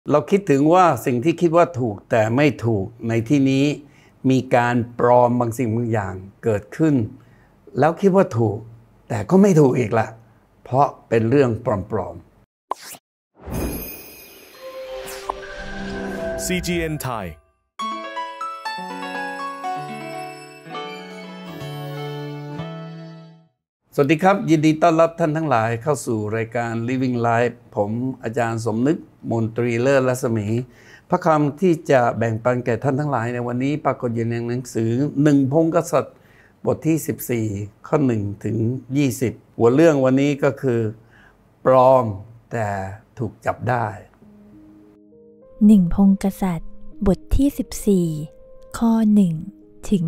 เราคิดถึงว่าสิ่งที่คิดว่าถูกแต่ไม่ถูกในที่นี้มีการปลอมบางสิ่งบางอย่างเกิดขึ้นแล้วคิดว่าถูกแต่ก็ไม่ถูกอีกละเพราะเป็นเรื่องปลอมๆ CGN Thai สวัสดีครับยินดีต้อนรับท่านทั้งหลายเข้าสู่รายการ Living Life ผมอาจารย์สมนึกมนตรีเลิศรัศมีพระคำที่จะแบ่งปันแก่ท่านทั้งหลายในวันนี้ปรากฏอยู่ในหนังสือ1 พงศ์กษัตริย์บทที่14ข้อ1ถึง20หัวเรื่องวันนี้ก็คือปลอมแต่ถูกจับได้ 1 พงศ์กษัตริย์บทที่14ข้อ1ถึง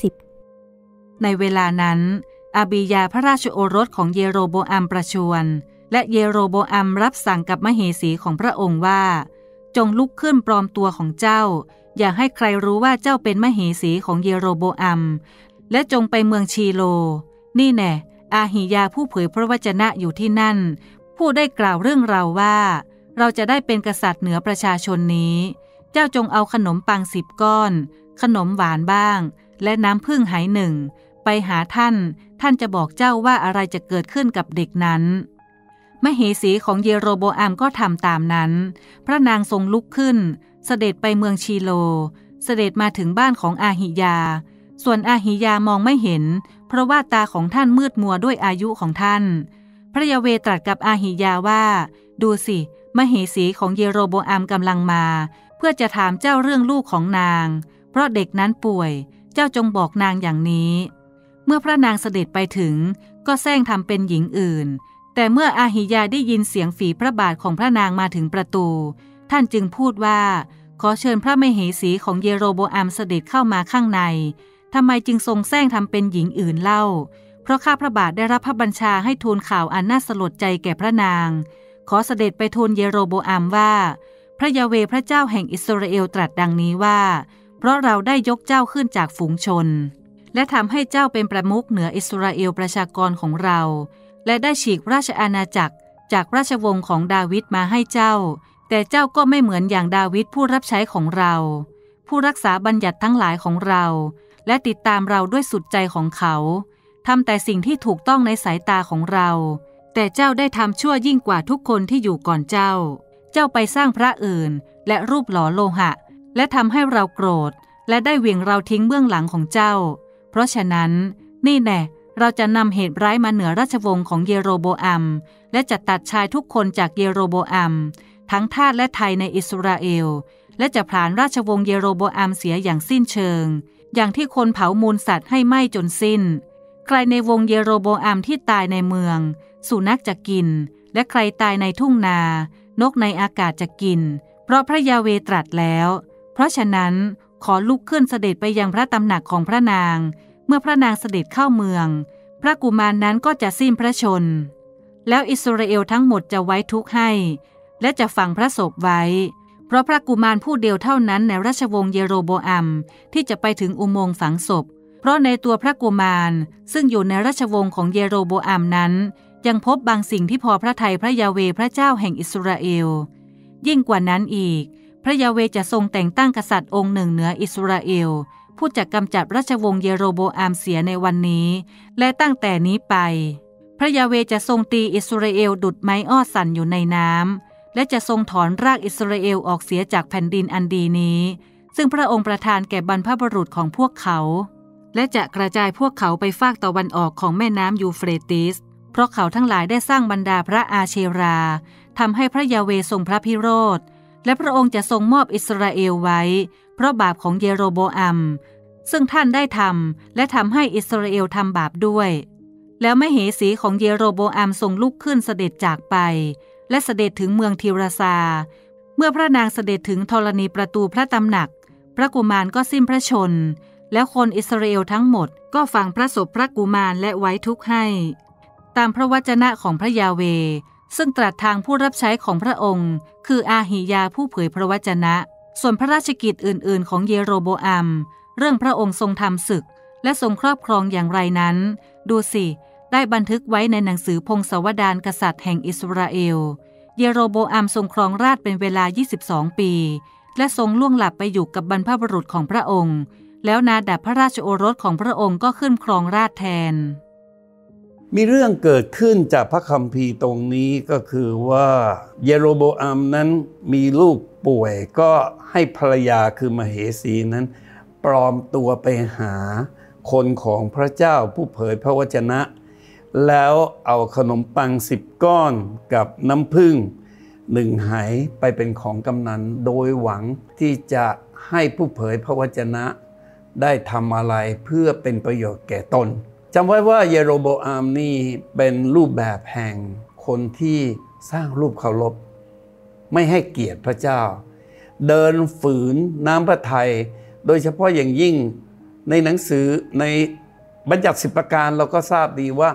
20 ในเวลานั้นอาบียาพระราชโอรสของเยโรโบอัมประชวรและเยโรโบอัมรับสั่งกับมเหสีของพระองค์ว่าจงลุกขึ้นปลอมตัวของเจ้าอย่าให้ใครรู้ว่าเจ้าเป็นมเหสีของเยโรโบอัมและจงไปเมืองชีโลนี่แน่อาหิยาผู้เผยพระวจนะอยู่ที่นั่นผู้ได้กล่าวเรื่องเราว่าเราจะได้เป็นกษัตริย์เหนือประชาชนนี้เจ้าจงเอาขนมปัง10 ก้อนขนมหวานบ้างและน้ำผึ้งไหหนึ่งไปหาท่านจะบอกเจ้าว่าอะไรจะเกิดขึ้นกับเด็กนั้นมเหสีของเยโรโบอัมก็ทำตามนั้นพระนางทรงลุกขึ้นเสด็จไปเมืองชีโลเสด็จมาถึงบ้านของอาหิยาส่วนอาหิยามองไม่เห็นเพราะว่าตาของท่านมืดมัวด้วยอายุของท่านพระยาเวห์ตรัสกับอาหิยาว่าดูสิมเหสีของเยโรโบอัมกำลังมาเพื่อจะถามเจ้าเรื่องลูกของนางเพราะเด็กนั้นป่วยเจ้าจงบอกนางอย่างนี้เมื่อพระนางเสด็จไปถึงก็แซงทำเป็นหญิงอื่นแต่เมื่ออาหิยาได้ยินเสียงฝีพระบาทของพระนางมาถึงประตูท่านจึงพูดว่าขอเชิญพระมเหสีของเยโรโบอัมเสด็จเข้ามาข้างในทำไมจึงทรงแซงทำเป็นหญิงอื่นเล่าเพราะข้าพระบาทได้รับพระบัญชาให้ทูลข่าวอันน่าสลดใจแก่พระนางขอเสด็จไปทูลเยโรโบอัมว่าพระยาเวห์พระเจ้าแห่งอิสราเอลตรัสดังนี้ว่าเพราะเราได้ยกเจ้าขึ้นจากฝูงชนและทำให้เจ้าเป็นประมุขเหนืออิสราเอลประชากรของเราและได้ฉีกราชอาณาจักรจากราชวงศ์ของดาวิดมาให้เจ้าแต่เจ้าก็ไม่เหมือนอย่างดาวิดผู้รับใช้ของเราผู้รักษาบัญญัติทั้งหลายของเราและติดตามเราด้วยสุดใจของเขาทำแต่สิ่งที่ถูกต้องในสายตาของเราแต่เจ้าได้ทำชั่วยิ่งกว่าทุกคนที่อยู่ก่อนเจ้าไปสร้างพระอื่นและรูปหล่อโลหะและทำให้เราโกรธและได้เหวี่ยงเราทิ้งเบื้องหลังของเจ้าเพราะฉะนั้นนี่แน่เราจะนำเหตุร้ายมาเหนือราชวงศ์ของเยโรโบอัมและจะตัดชายทุกคนจากเยโรโบอัมทั้งทาสและไทยในอิสราเอลและจะผลาญราชวงศ์เยโรโบอัมเสียอย่างสิ้นเชิงอย่างที่คนเผามูลสัตว์ให้ไหม้จนสิ้นใครในวงเยโรโบอัมที่ตายในเมืองสุนัขจะกินและใครตายในทุ่งนานกในอากาศจะกินเพราะพระยาเวห์ตรัสแล้วเพราะฉะนั้นขอลุกขึ้นเสด็จไปยังพระตำหนักของพระนางเมื่อพระนางเสด็จเข้าเมืองพระกุมารนั้นก็จะสิ้นพระชนแล้วอิสราเอลทั้งหมดจะไว้ทุกข์ให้และจะฝังพระศพไว้เพราะพระกุมารผู้เดียวเท่านั้นในราชวงศ์เยโรโบอัมที่จะไปถึงอุโมงค์ฝังศพเพราะในตัวพระกุมารซึ่งอยู่ในราชวงศ์ของเยโรโบอัมนั้นยังพบบางสิ่งที่พอพระทัยพระยาเวห์พระเจ้าแห่งอิสราเอลยิ่งกว่านั้นอีกพระยาเวห์จะทรงแต่งตั้งกษัตริย์องค์หนึ่งเหนืออิสราเอลผู้จะกำจัดราชวงศ์เยโรโบอัมเสียในวันนี้และตั้งแต่นี้ไปพระยาเวห์จะทรงตีอิสราเอลดุจไม้อ้อสั่นอยู่ในน้ำและจะทรงถอนรากอิสราเอลออกเสียจากแผ่นดินอันดีนี้ซึ่งพระองค์ประทานแก่บรรพบุรุษของพวกเขาและจะกระจายพวกเขาไปฝากตะวันออกของแม่น้ำยูเฟรติสเพราะเขาทั้งหลายได้สร้างบรรดาพระอาเชราทำให้พระยาเวห์ทรงพระพิโรธและพระองค์จะทรงมอบอิสราเอลไว้เพราะบาปของเยโรโบอัมซึ่งท่านได้ทำและทำให้อิสราเอลทำบาปด้วยแล้วมเหสีของเยโรโบอัมทรงลุกขึ้นเสด็จจากไปและเสด็จถึงเมืองทิราซาเมื่อพระนางเสด็จถึงธรณีประตูพระตำหนักพระกุมารก็สิ้นพระชนแล้วคนอิสราเอลทั้งหมดก็ฝังพระศพพระกุมารและไว้ทุกข์ให้ตามพระวจนะของพระยาเวห์ซึ่งตรัสทางผู้รับใช้ของพระองค์คืออาหิยาผู้เผยพระวจนะส่วนพระราชกิจอื่นๆของเยโรโบอัมเรื่องพระองค์ทรงทำศึกและทรงครอบครองอย่างไรนั้นดูสิได้บันทึกไว้ในหนังสือพงศาวดารกษัตริย์แห่งอิสราเอลเยโรโบอัมทรงครองราชย์เป็นเวลา22 ปีและทรงล่วงหลับไปอยู่กับบรรพบุรุษของพระองค์แล้วนาดาบพระราชโอรสของพระองค์ก็ขึ้นครองราชย์แทนมีเรื่องเกิดขึ้นจากพระคัมภีร์ตรงนี้ก็คือว่าเยโรโบอัมนั้นมีลูกป่วยก็ให้ภรรยาคือมเหสีนั้นปลอมตัวไปหาคนของพระเจ้าผู้เผยพระวจนะแล้วเอาขนมปัง10 ก้อนกับน้ำผึ้ง1 ไหไปเป็นของกำนันโดยหวังที่จะให้ผู้เผยพระวจนะได้ทำอะไรเพื่อเป็นประโยชน์แก่ตนจำไว้ว่าเยโรโบอัมนี่เป็นรูปแบบแห่งคนที่สร้างรูปเคารพไม่ให้เกียรติพระเจ้าเดินฝืนน้ำพระทัยโดยเฉพาะอย่างยิ่งในหนังสือในบัญญัติ10 ประการเราก็ทราบดีว่า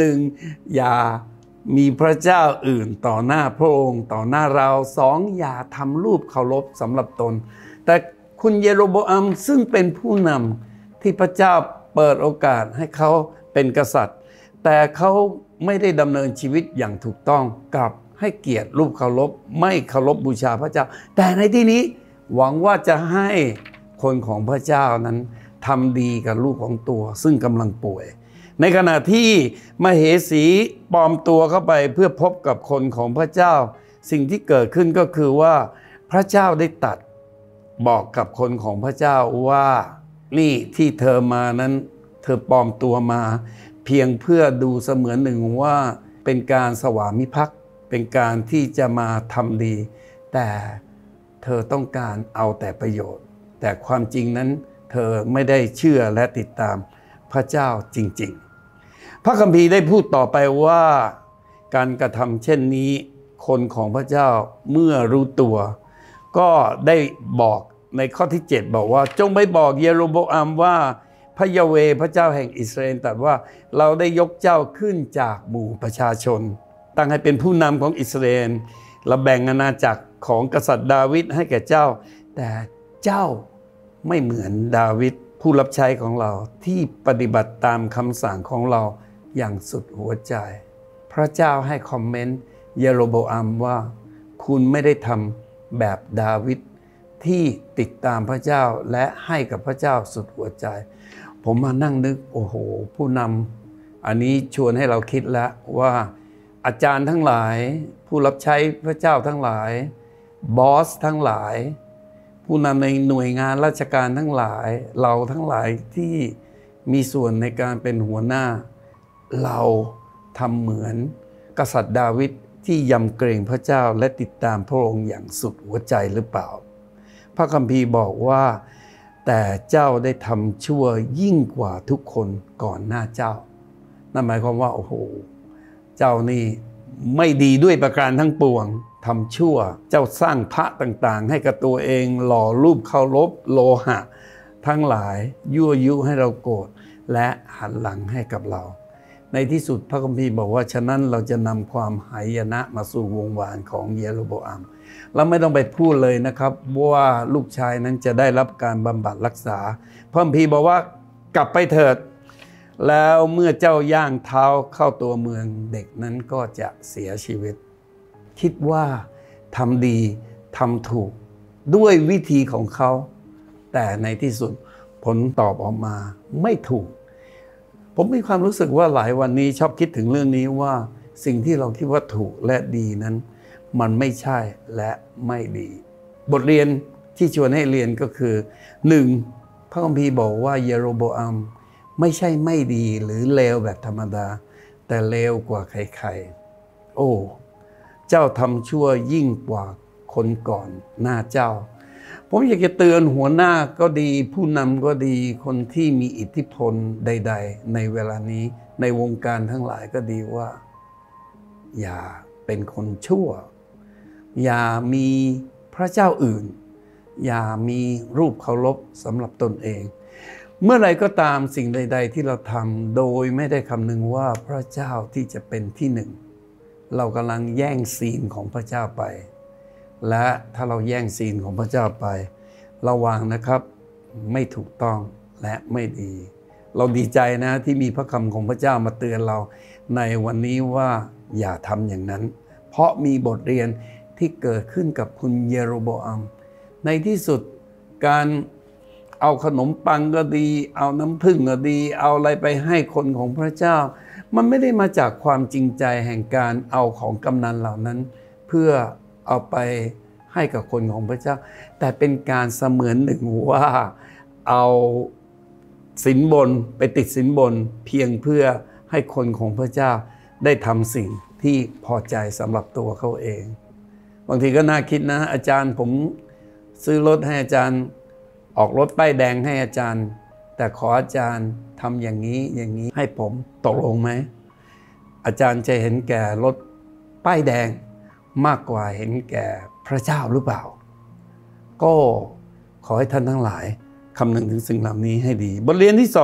1. อย่ามีพระเจ้าอื่นต่อหน้าพระองค์ต่อหน้าเรา 2. อย่าทำรูปเคารพสำหรับตนแต่คุณเยโรโบอัมซึ่งเป็นผู้นำที่พระเจ้าเปิดโอกาสให้เขาเป็นกษัตริย์แต่เขาไม่ได้ดำเนินชีวิตอย่างถูกต้องกับให้เกียรติรูปเคารพไม่เคารพบูชาพระเจ้าแต่ในที่นี้หวังว่าจะให้คนของพระเจ้านั้นทำดีกับลูกของตัวซึ่งกำลังป่วยในขณะที่มเหสีปลอมตัวเข้าไปเพื่อพบกับคนของพระเจ้าสิ่งที่เกิดขึ้นก็คือว่าพระเจ้าได้ตรัสบอกกับคนของพระเจ้าว่านี่ที่เธอมานั้นเธอปลอมตัวมาเพียงเพื่อดูเสมือนหนึ่งว่าเป็นการสวามิภักดิ์เป็นการที่จะมาทำดีแต่เธอต้องการเอาแต่ประโยชน์แต่ความจริงนั้นเธอไม่ได้เชื่อและติดตามพระเจ้าจริงๆพระคัมภีร์ได้พูดต่อไปว่าการกระทำเช่นนี้คนของพระเจ้าเมื่อรู้ตัวก็ได้บอกในข้อที่ 7บอกว่าจงไปบอกเยโรโบอัมว่าพระยาเวห์พระเจ้าแห่งอิสราเอลตรัสว่าเราได้ยกเจ้าขึ้นจากหมู่ประชาชนตั้งให้เป็นผู้นำของอิสราเอลและแบ่งอาณาจักรของกษัตริย์ดาวิดให้แก่เจ้าแต่เจ้าไม่เหมือนดาวิดผู้รับใช้ของเราที่ปฏิบัติตามคำสั่งของเราอย่างสุดหัวใจพระเจ้าให้คอมเมนต์เยโรโบอัมว่าคุณไม่ได้ทำแบบดาวิดที่ติดตามพระเจ้าและให้กับพระเจ้าสุดหัวใจผมมานั่งนึกโอ้โหผู้นำอันนี้ชวนให้เราคิดแล้วว่าอาจารย์ทั้งหลายผู้รับใช้พระเจ้าทั้งหลายบอสทั้งหลายผู้นำในหน่วยงานราชการทั้งหลายเราทั้งหลายที่มีส่วนในการเป็นหัวหน้าเราทำเหมือนกษัตริย์ดาวิดที่ยำเกรงพระเจ้าและติดตามพระองค์อย่างสุดหัวใจหรือเปล่าพระคัมภีร์บอกว่าแต่เจ้าได้ทำชั่วยิ่งกว่าทุกคนก่อนหน้าเจ้านั่นหมายความว่าโอ้โหเจ้านี่ไม่ดีด้วยประการทั้งปวงทำชั่วเจ้าสร้างพระต่างๆให้กับตัวเองหล่อรูปเคารพโลหะทั้งหลายยั่วยุให้เราโกรธและหันหลังให้กับเราในที่สุดพระคัมภีร์บอกว่าฉะนั้นเราจะนำความหายนะมาสู่วงวานของเยโรโบอัมเราไม่ต้องไปพูดเลยนะครับว่าลูกชายนั้นจะได้รับการบำบัดรักษาพระคัมภีร์บอกว่ากลับไปเถิดแล้วเมื่อเจ้าย่างเท้าเข้าตัวเมืองเด็กนั้นก็จะเสียชีวิตคิดว่าทำดีทำถูกด้วยวิธีของเขาแต่ในที่สุดผลตอบออกมาไม่ถูกผมมีความรู้สึกว่าหลายวันนี้ชอบคิดถึงเรื่องนี้ว่าสิ่งที่เราคิดว่าถูกและดีนั้นมันไม่ใช่และไม่ดีบทเรียนที่ชวนให้เรียนก็คือ 1. พระคัมภีร์บอกว่าเยโรโบอัมไม่ใช่ไม่ดีหรือเลวแบบธรรมดาแต่เลวกว่าใครๆโอ้เจ้าทำชั่วยิ่งกว่าคนก่อนหน้าเจ้าผมอยากจะเตือนหัวหน้าก็ดีผู้นำก็ดีคนที่มีอิทธิพลใดๆในเวลานี้ในวงการทั้งหลายก็ดีว่าอย่าเป็นคนชั่วอย่ามีพระเจ้าอื่นอย่ามีรูปเคารพสำหรับตนเองเมื่อไรก็ตามสิ่งใดๆที่เราทำโดยไม่ได้คำนึงว่าพระเจ้าที่จะเป็นที่หนึ่งเรากำลังแย่งซีนของพระเจ้าไปและถ้าเราแย่งซีนของพระเจ้าไประวังนะครับไม่ถูกต้องและไม่ดีเราดีใจนะที่มีพระคำของพระเจ้ามาเตือนเราในวันนี้ว่าอย่าทำอย่างนั้นเพราะมีบทเรียนที่เกิดขึ้นกับคุณเยโรโบอัมในที่สุดการเอาขนมปังก็ดีเอาน้ำผึ้งก็ดีเอาอะไรไปให้คนของพระเจ้ามันไม่ได้มาจากความจริงใจแห่งการเอาของกำนันเหล่านั้นเพื่อเอาไปให้กับคนของพระเจ้าแต่เป็นการเสมือนหนึ่งว่าเอาสินบนไปติดสินบนเพียงเพื่อให้คนของพระเจ้าได้ทำสิ่งที่พอใจสำหรับตัวเขาเองบางทีก็น่าคิดนะอาจารย์ผมซื้อรถให้อาจารย์ออกรถป้ายแดงให้อาจารย์แต่ขออาจารย์ทำอย่างนี้ให้ผมตกลงไหมอาจารย์จะเห็นแก่รถป้ายแดงมากกว่าเห็นแก่พระเจ้าหรือเปล่าก็ขอให้ท่านทั้งหลายคำนึงถึงสิ่งเหล่านี้ให้ดีบทเรียนที่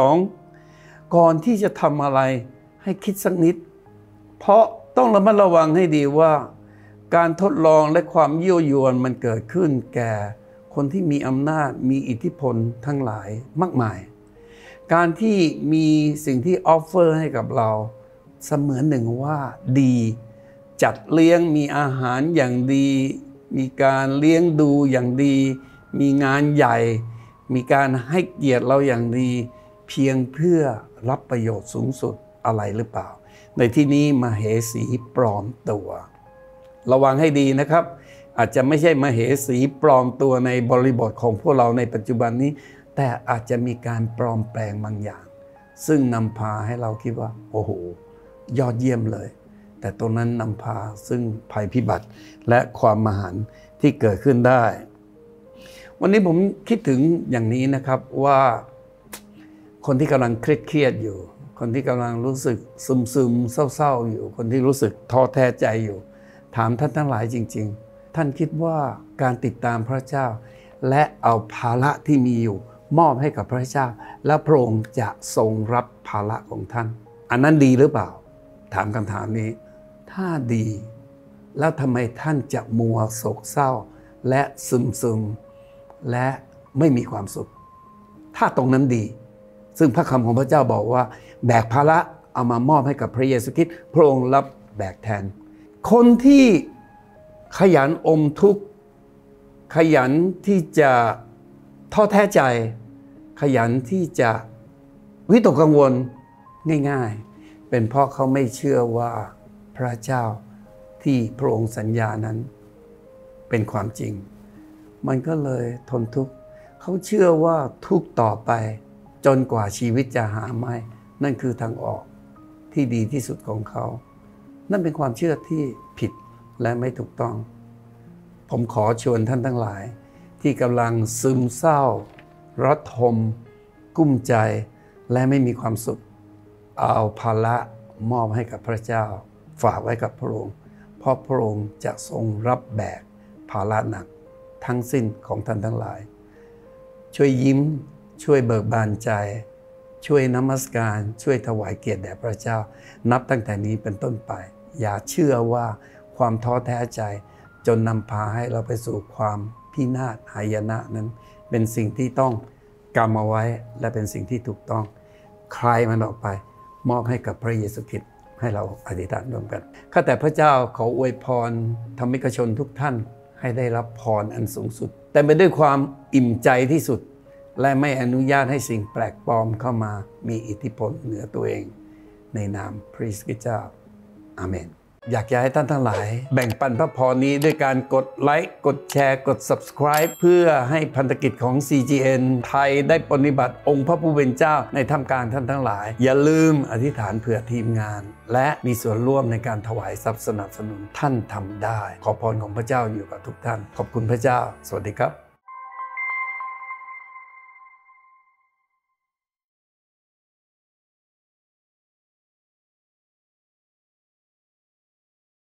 2ก่อนที่จะทำอะไรให้คิดสักนิดเพราะต้องระมัดระวังให้ดีว่าการทดลองและความยั่วยวนมันเกิดขึ้นแก่คนที่มีอำนาจมีอิทธิพลทั้งหลายมากมายการที่มีสิ่งที่ออฟเฟอร์ให้กับเราเสมือนหนึ่งว่าดีจัดเลี้ยงมีอาหารอย่างดีมีการเลี้ยงดูอย่างดีมีงานใหญ่มีการให้เกียรติเราอย่างดีเพียงเพื่อรับประโยชน์สูงสุดอะไรหรือเปล่าในที่นี้มเหสีปลอมตัวระวังให้ดีนะครับอาจจะไม่ใช่มเหสีปลอมตัวในบริบทของพวกเราในปัจจุบันนี้แต่อาจจะมีการปลอมแปลงบางอย่างซึ่งนำพาให้เราคิดว่าโอ้โหยอดเยี่ยมเลยแต่ตรงนั้นนำพาซึ่งภัยพิบัติและความมหันต์ที่เกิดขึ้นได้วันนี้ผมคิดถึงอย่างนี้นะครับว่าคนที่กำลังเครียดอยู่คนที่กำลังรู้สึกซึมๆเศร้าๆอยู่คนที่รู้สึกท้อแท้ใจอยู่ถามท่านทั้งหลายจริงๆท่านคิดว่าการติดตามพระเจ้าและเอาภาระที่มีอยู่มอบให้กับพระเจ้าแล้วพระองค์จะทรงรับภาระของท่านอันนั้นดีหรือเปล่าถามคำถามนี้ถ้าดีแล้วทำไมท่านจะมัวโศกเศร้าและซึมๆและไม่มีความสุขถ้าตรงนั้นดีซึ่งพระคำของพระเจ้าบอกว่าแบกภาระเอามามอบให้กับพระเยซูคริสต์พระองค์รับแบกแทนคนที่ขยันอมทุกข์ขยันที่จะท้อแท้ใจขยันที่จะวิตกกังวลง่ายๆเป็นเพราะเขาไม่เชื่อว่าพระเจ้าที่พระองค์สัญญานั้นเป็นความจริงมันก็เลยทนทุกข์เขาเชื่อว่าทุกข์ต่อไปจนกว่าชีวิตจะหาไม่นั่นคือทางออกที่ดีที่สุดของเขานั่นเป็นความเชื่อที่ผิดและไม่ถูกต้องผมขอชวนท่านทั้งหลายที่กำลังซึมเศร้าระทมกุ้มใจและไม่มีความสุขเอาภาระมอบให้กับพระเจ้าฝากไว้กับพระองค์เพราะพระองค์จะทรงรับแบกภาระหนักทั้งสิ้นของท่านทั้งหลายช่วยยิ้มช่วยเบิกบานใจช่วยนมัสการช่วยถวายเกียรติแด่พระเจ้านับตั้งแต่นี้เป็นต้นไปอย่าเชื่อว่าความท้อแท้ใจจนนำพาให้เราไปสู่ความพินาศหายนะนั้นเป็นสิ่งที่ต้องกำเอาไว้และเป็นสิ่งที่ถูกต้องคลายมันออกไปมอบให้กับพระเยซูคริสต์ให้เราอธิษฐานร่วมกันข้าแต่พระเจ้าขออวยพรธรรมิกชนทุกท่านให้ได้รับพรอันสูงสุดแต่ไปด้วยความอิ่มใจที่สุดและไม่อนุญาตให้สิ่งแปลกปลอมเข้ามามีอิทธิพลเหนือตัวเองในนามพระเยซูคริสต์เจ้าอาเมนอยากจะให้ท่านทั้งหลายแบ่งปันพระพรนี้ด้วยการกดไลค์กดแชร์กด Subscribe เพื่อให้พันธกิจของ CGN ไทยได้ปฏิบัติองค์พระผู้เป็นเจ้าในท่ามกลางท่านทั้งหลายอย่าลืมอธิษฐานเผื่อทีมงานและมีส่วนร่วมในการถวายทรัพย์สนับสนุนท่านทำได้ขอพรของพระเจ้าอยู่กับทุกท่านขอบคุณพระเจ้าสวัสดีครับ